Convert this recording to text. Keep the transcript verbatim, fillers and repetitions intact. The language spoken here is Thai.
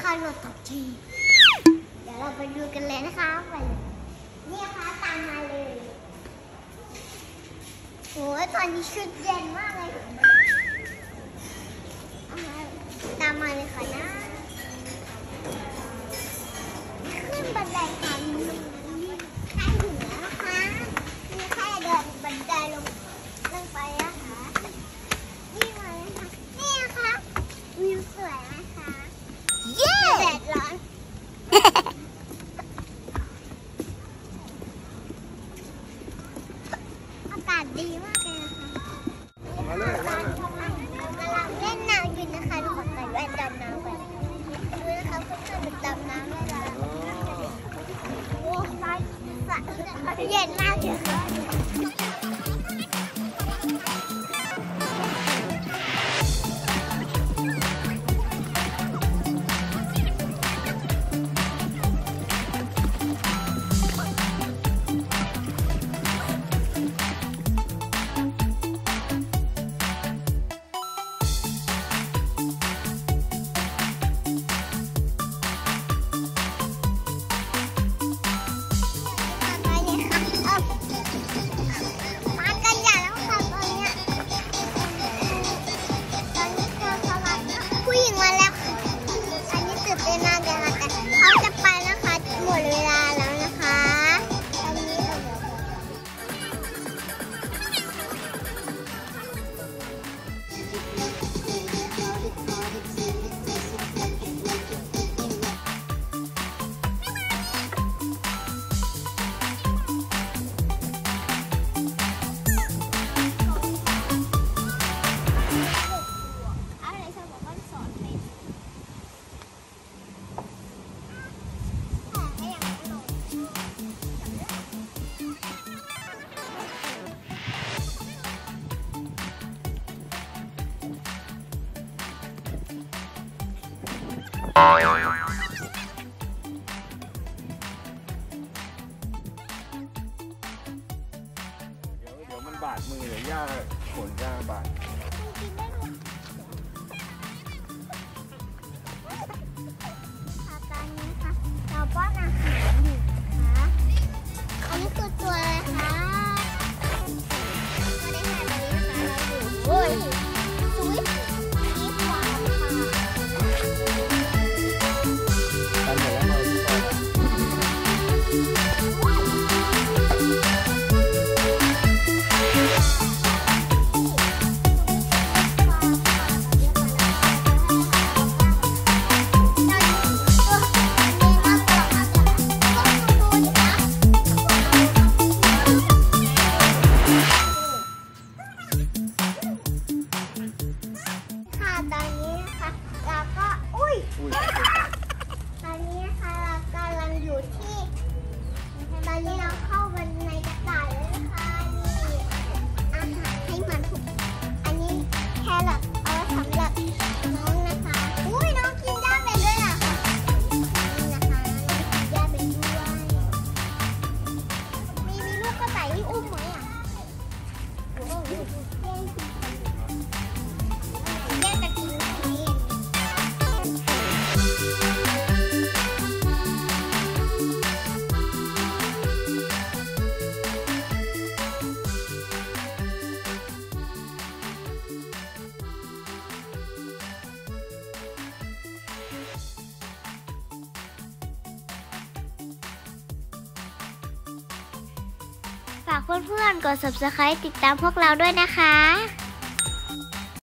ค่ะรถตกทีเดี๋ยวเราไปดูกันเลยนะคะไปเลยนี่ค่ะตามมาเลยโอ้ยตอนนี้ชุดเย็นมากเลยตามมาเลยค่ะนะขึ้นบันไดค่ะมีแค่ถึงแล้วนะคะมีแค่เดินบันไดลงลงไปนะคะนี่มาเลยค่ะนี่ค่ะวิวสวยนะคะเย้แดดร้อนอากาศดีมากเลยนะคะกำลังเล่นน้ำอยู่นะคะทุกคนไปแว่นดำน้ำกันดูนะคะเพื่อนๆดำน้ำเลยล่ะโอ้สายสายเย็นมากเลยค่ะเดี๋ยวมันบาดมือเดี๋ยวย่าฝนย่าบาดตอนนี้ค่ะเราป้อนอาหารอยู่นะคะอันนี้คือตัวอะไรคะตัวนี้ค่ะตัวนี้นะคะเราอยู่โอ้ยสวิตสีขวาค่ะตันหมดแล้วมาที่ต่อตอนนี้นะคะเราก็อุ้ยตอนนี้นะคะเรากำลังอยู่ที่ตอนนี้เราเข้าไปในกระต่ายแล้วนะคะนี่อาหารให้มันทุกอันนี้แครอทเอาไว้สำหรับน้องนะคะอุ้ยน้องกินหญ้าเป็นด้วยอ่ะค่ะนี่นะคะน้องกินหญ้าเป็นด้วยมีมีลูกกระต่ายที่อุ้มไหมอ่ะโอ้โหแย่งแย่งกันกินนี้ ฝากเพื่อนๆกด ซับสไครบ์ ติดตามพวกเราด้วยนะคะ